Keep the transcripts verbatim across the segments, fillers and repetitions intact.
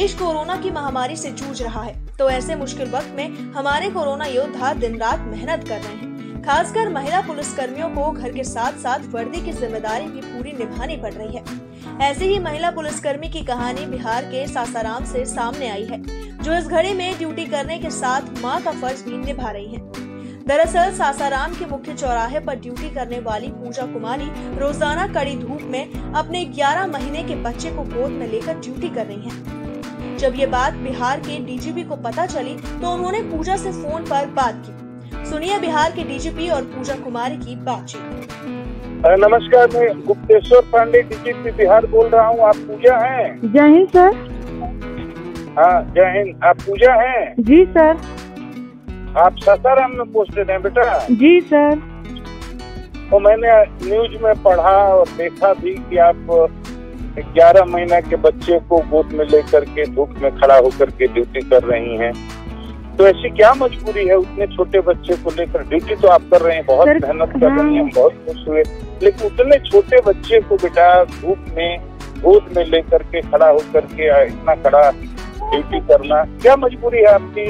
देश कोरोना की महामारी से जूझ रहा है, तो ऐसे मुश्किल वक्त में हमारे कोरोना योद्धा दिन रात मेहनत कर रहे हैं। खासकर महिला पुलिसकर्मियों को घर के साथ साथ वर्दी की जिम्मेदारी भी पूरी निभानी पड़ रही है। ऐसी ही महिला पुलिसकर्मी की कहानी बिहार के सासाराम से सामने आई है, जो इस घड़ी में ड्यूटी करने के साथ मां का फर्ज भी निभा रही है। दरअसल सासाराम के मुख्य चौराहे पर ड्यूटी करने वाली पूजा कुमारी रोजाना कड़ी धूप में अपने ग्यारह महीने के बच्चे को गोद में लेकर ड्यूटी कर रही हैं। जब ये बात बिहार के डीजीपी को पता चली तो उन्होंने पूजा से फोन पर बात की। सुनिए बिहार के डीजीपी और पूजा कुमारी की बातचीत। नमस्कार, मैं गुप्तेश्वर पांडे डीजीपी बिहार बोल रहा हूँ। आप पूजा हैं? जय हिंद सर। हाँ जय हिंद। आप पूजा हैं? जी सर। आप सासाराम में पोस्टेड हैं बेटा? जी सर। तो मैंने न्यूज में पढ़ा और देखा भी कि आप ग्यारह महीना के बच्चे को गोद में लेकर के धूप में खड़ा होकर के ड्यूटी कर रही हैं। तो ऐसी क्या मजबूरी है उतने छोटे बच्चे को लेकर? ड्यूटी तो आप कर रहे हैं, बहुत मेहनत कर हाँ। रही हैं, हम बहुत खुश हुए, लेकिन उतने छोटे बच्चे को बेटा धूप में गोद में लेकर के खड़ा होकर के इतना कड़ा ड्यूटी करना, क्या मजबूरी है आपकी?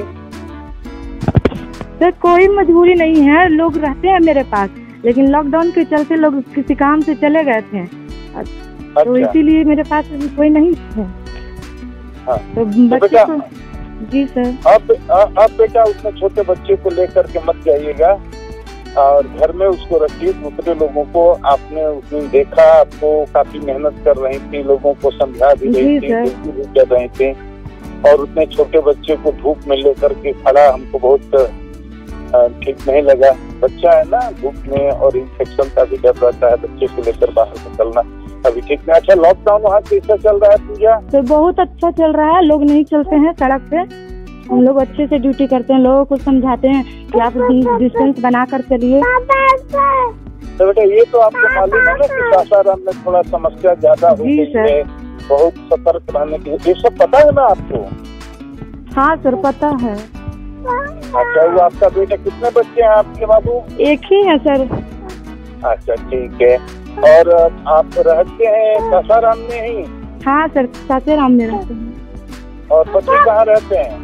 सर कोई मजबूरी नहीं है, लोग रहते हैं मेरे पास, लेकिन लॉकडाउन के चलते लोग किसी काम से चले गए थे। अच्छा। तो इसीलिए मेरे पास कोई नहीं है। हाँ। तो बच्चे को जी सर। अब अब बेटा उसने छोटे बच्चे को लेकर के मत जाइएगा और घर में उसको रखिए। दूसरे लोगों को आपने उस दिन देखा, आपको काफी मेहनत कर रही थी, लोगों को समझा भी रही थी, भी कर रहे थे, और उतने छोटे बच्चे को धूप में लेकर के खड़ा हमको बहुत ठीक नहीं लगा। बच्चा है ना, धूप में और इन्फेक्शन का भी डर रहता है, बच्चे को लेकर बाहर निकलना अभी ठीक नहीं। अच्छा, लॉकडाउन वहाँ कैसा चल रहा है पूजा? तो बहुत अच्छा चल रहा है, लोग नहीं चलते हैं सड़क पे, हम लोग अच्छे से ड्यूटी करते हैं, लोगों को समझाते हैं कि आप डिस्टेंस बना कर चलिए। तो बेटा ये तो आपको मालूम है ना कि सासाराम में थोड़ा समस्या ज्यादा हो गई है, बहुत सतर्क रहने की, ये सब पता है ना आपको? हाँ सर पता है। अच्छा, वो आपका बेटा, कितने बच्चे हैं आपके बाबू? एक ही है सर। अच्छा ठीक है। और आप रहते हैं सासाराम में ही? हाँ सर सासाराम में रहते हैं। और बच्चे कहाँ रहते हैं?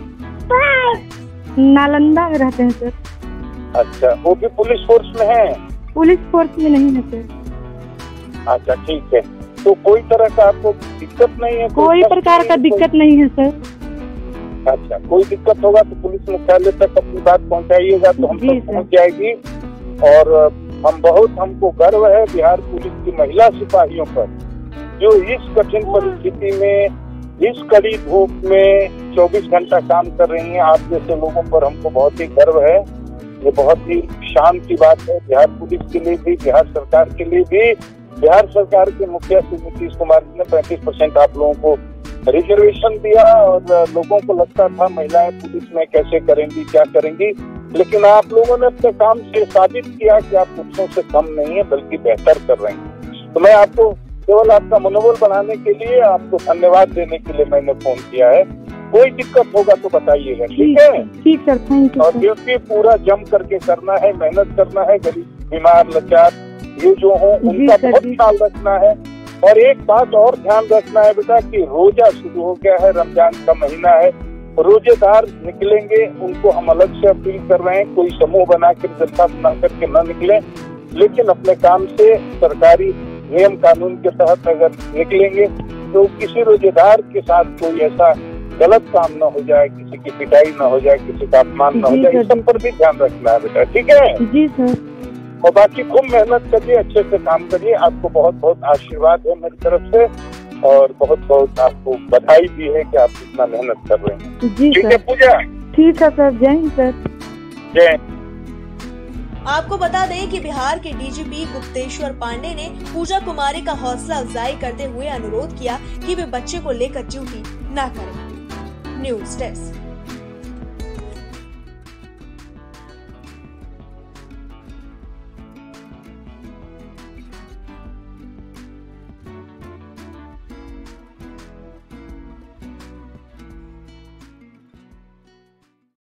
नालंदा में रहते हैं सर। अच्छा, वो भी पुलिस फोर्स में है? पुलिस फोर्स में नहीं है सर। अच्छा ठीक है। तो कोई तरह का आपको दिक्कत नहीं है? कोई प्रकार का दिक्कत नहीं है सर। अच्छा, कोई दिक्कत होगा तो पुलिस मुख्यालय तक अपनी बात पहुंचाइएगा, तो हम तक पहुंच जाएगी। और हम बहुत, हमको गर्व है बिहार पुलिस की महिला सिपाहियों पर, जो इस कठिन परिस्थिति में, इस कड़ी धूप में चौबीस घंटा काम कर रही हैं। आप जैसे लोगों पर हमको बहुत ही गर्व है। ये बहुत ही शान की बात है बिहार पुलिस के लिए भी, बिहार सरकार के लिए भी। बिहार सरकार के मुखिया श्री नीतीश कुमार जी ने पैंतीस परसेंट आप लोगों को रिजर्वेशन दिया, और लोगों को लगता था महिलाएं पुलिस में कैसे करेंगी, क्या करेंगी, लेकिन आप लोगों ने अपने काम से साबित किया कि आप पुरुषों से कम नहीं है, बल्कि बेहतर कर रहे हैं। तो मैं आपको केवल आपका मनोबल बढ़ाने के लिए, आपको धन्यवाद देने के लिए मैंने फोन किया है। कोई दिक्कत होगा तो बताइएगा, ठीक है? ठीक सर, थैंक यू। और ड्यूटी पूरा जम करके करना है, मेहनत करना है, गरीब, बीमार, लाचार ये जो हो उनका बहुत ख्याल रखना है। और एक बात और ध्यान रखना है बेटा कि रोजा शुरू हो गया है, रमजान का महीना है, रोजेदार निकलेंगे उनको हम अलग से अपील कर रहे हैं, कोई समूह बना कर, जनता बना करके न निकले, लेकिन अपने काम से सरकारी नियम कानून के तहत अगर निकलेंगे तो किसी रोजेदार के साथ कोई ऐसा गलत काम न हो जाए, किसी की पिटाई न हो जाए, किसी का अपमान न हो जाए, इस सब पर भी ध्यान रखना है बेटा, ठीक है? जी सर। और बाकी खूब मेहनत करिए, अच्छे से काम करिए। आपको बहुत बहुत आशीर्वाद है मेरी तरफ से, और बहुत बहुत आपको बधाई भी है कि आप इतना मेहनत कर रहे हैं। जी ठीक है पूजा? ठीक है सर, जय हिंद सर। जय। आपको बता दें कि बिहार के डीजीपी गुप्तेश्वर पांडे ने पूजा कुमारी का हौसला अफजाई करते हुए अनुरोध किया कि वे बच्चे को लेकर ड्यूटी न करें। News desk.